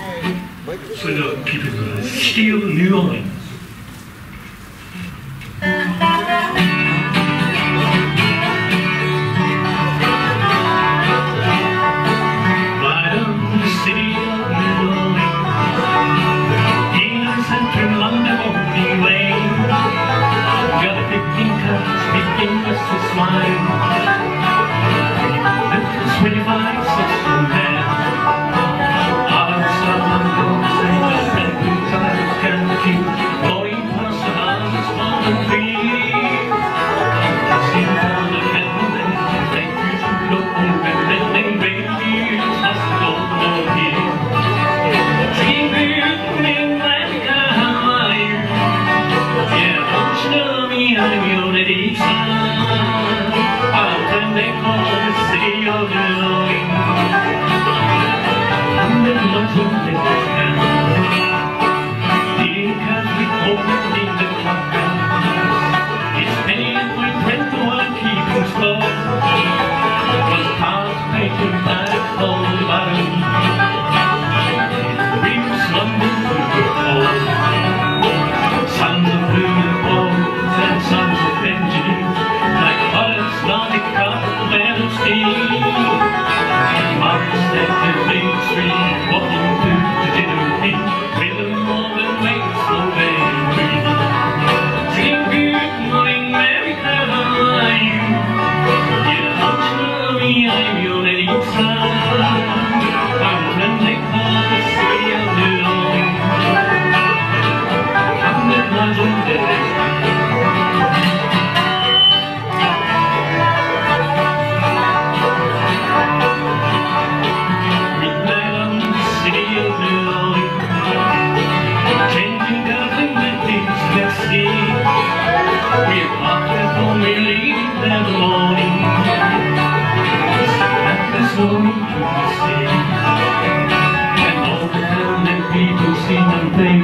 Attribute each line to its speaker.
Speaker 1: それでは聴いてください。シティ・オブ・ニューオーリンズ。And all the town and people sing and play.